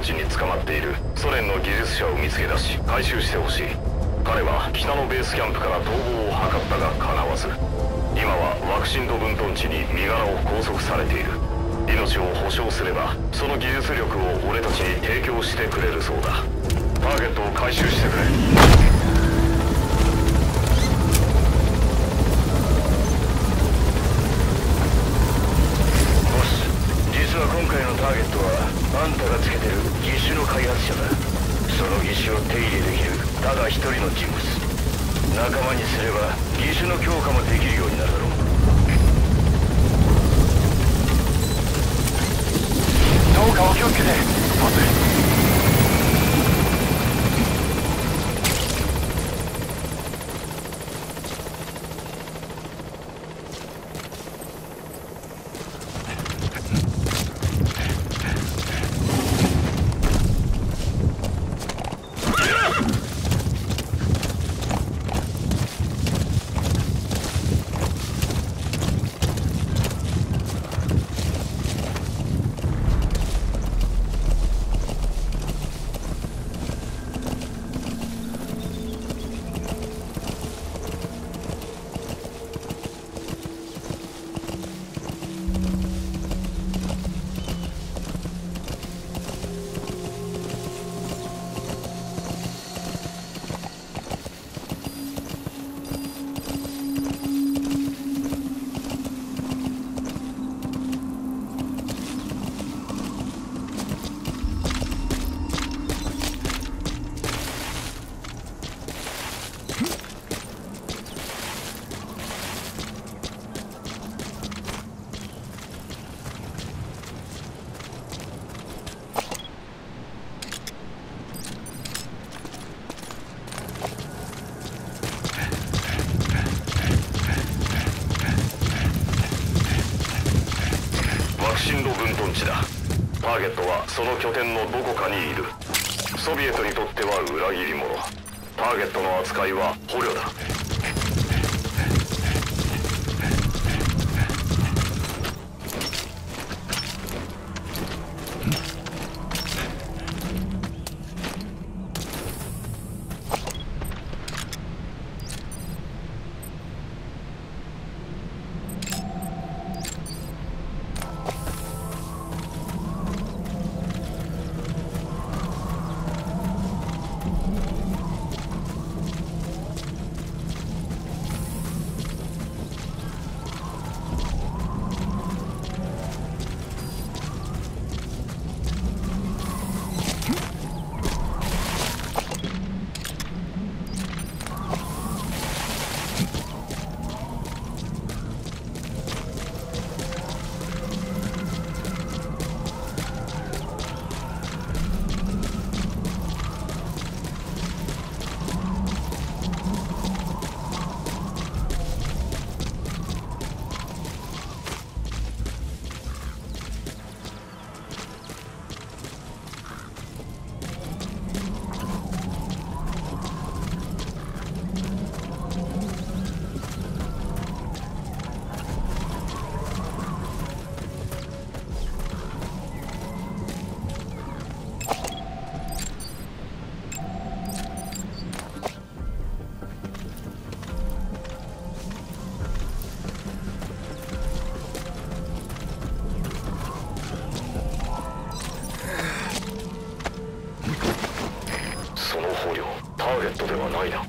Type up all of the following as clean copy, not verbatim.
地に捕まっているソ連の技術者を見つけ出し回収してほしい。彼は北のベースキャンプから逃亡を図ったが叶わず、今はワクシンド分屯地に身柄を拘束されている。命を保証すればその技術力を俺たちに提供してくれるそうだ。ターゲットを回収してくれ。 実は今回のターゲットはあんたがつけてる義手の開発者だ。その義手を手入れできるただ一人の人物。仲間にすれば義手の強化もできるようになるだろう。どうかお気をつけてボス。 ターゲットはその拠点のどこかにいる。ソビエトにとっては裏切り者。ターゲットの扱いは捕虜だ。ターゲットではないな。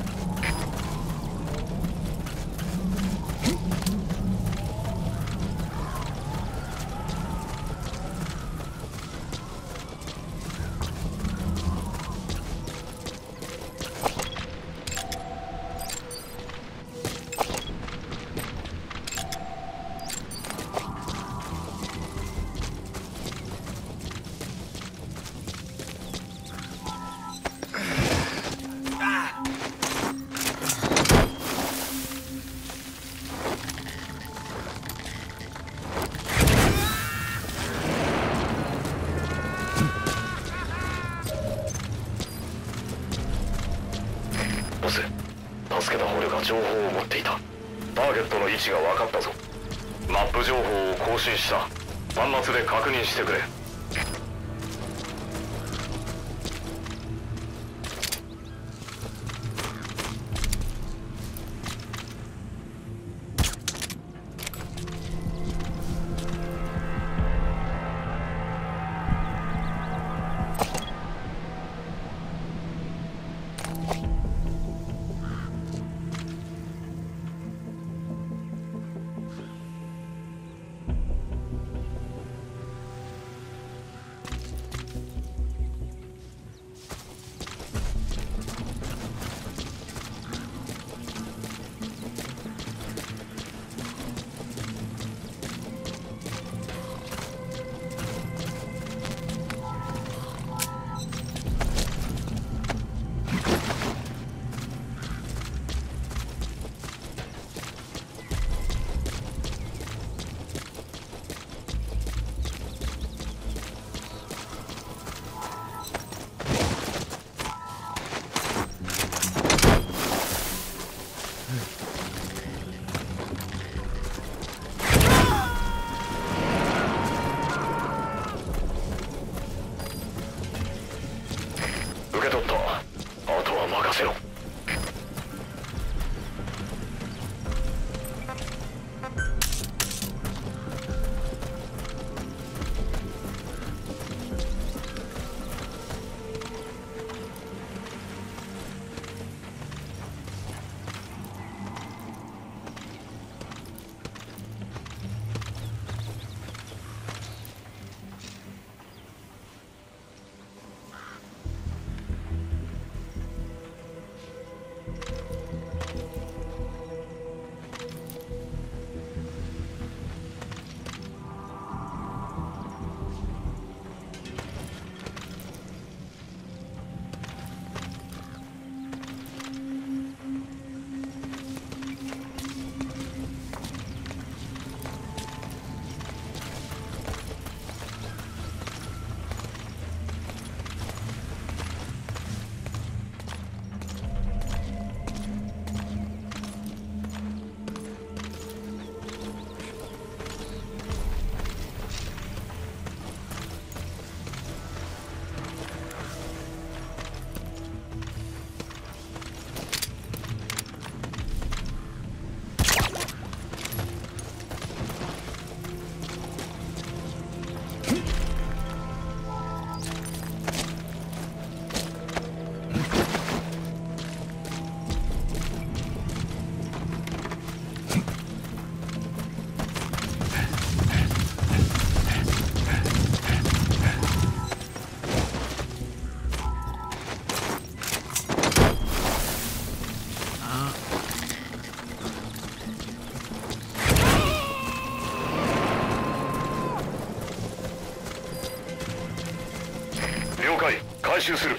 ボス、助けた捕虜が情報を持っていた。ターゲットの位置が分かったぞ。マップ情報を更新した。端末で確認してくれ。 収する。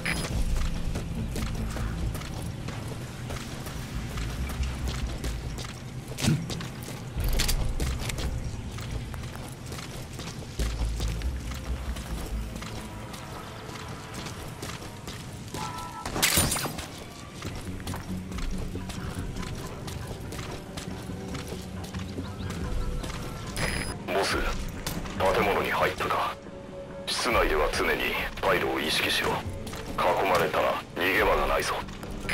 ボス、建物に入ったか。室内では常に退路を意識しろ。囲まれたら逃げ場がないぞ。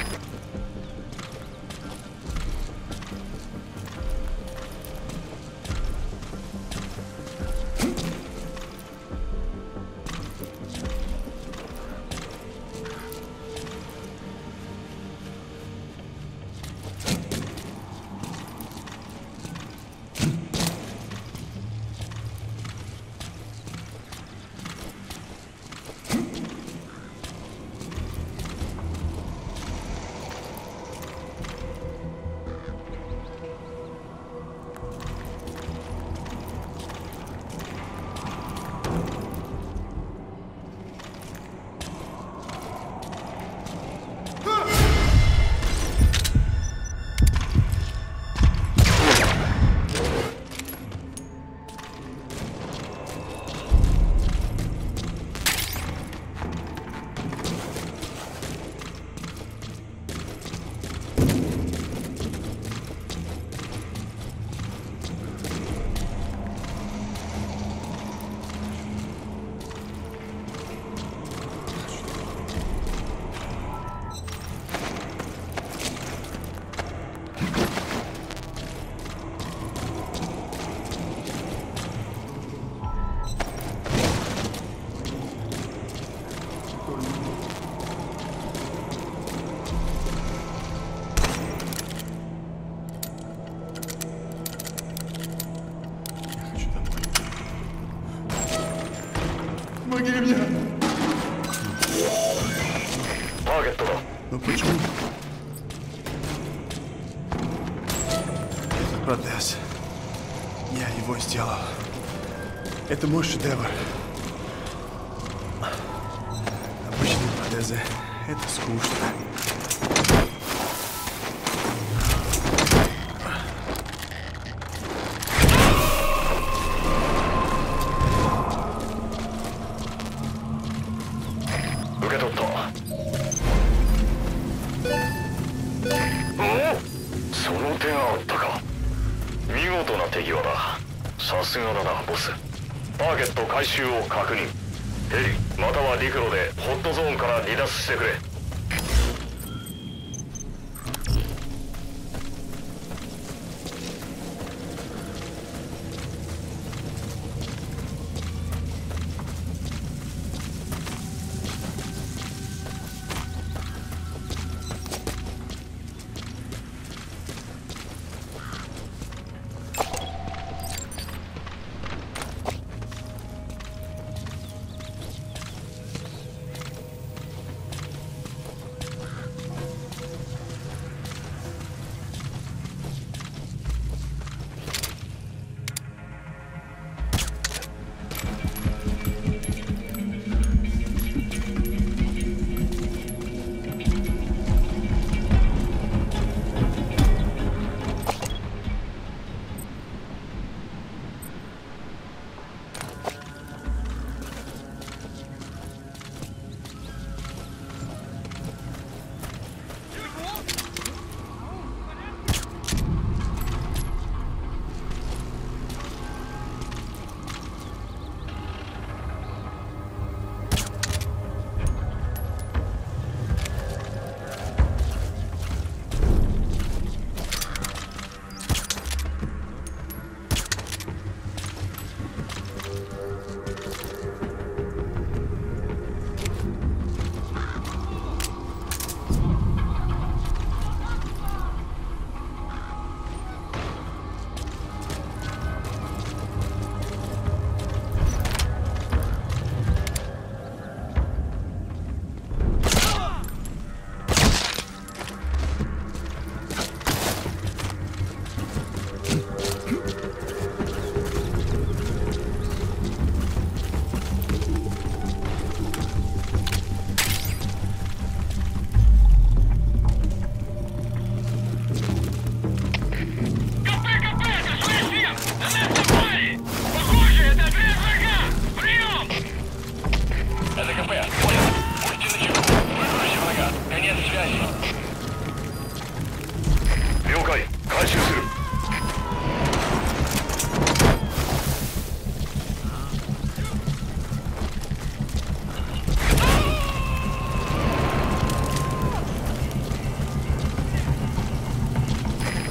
Помоги мне! Таргет туда. Но почему? Это протез. Я его сделал. Это мой шедевр. Обычные протезы — это скучно. さすがだな、ボス。ターゲット回収を確認。ヘリまたは陸路でホットゾーンから離脱してくれ。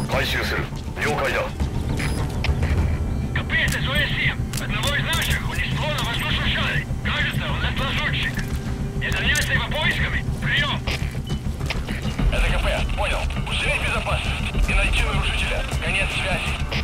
回収する。了解だ。 Капец, это СОС-7. Одного из наших унесло на воздушном шаре. Кажется, у нас лазутчик. Не заняться его поисками. Прием! Это КП, понял. Усилить безопасность и найти нарушителя. Конец связи.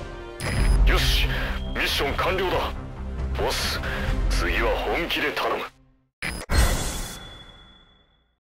よし、ミッション完了だ。ボス、次は本気で頼む。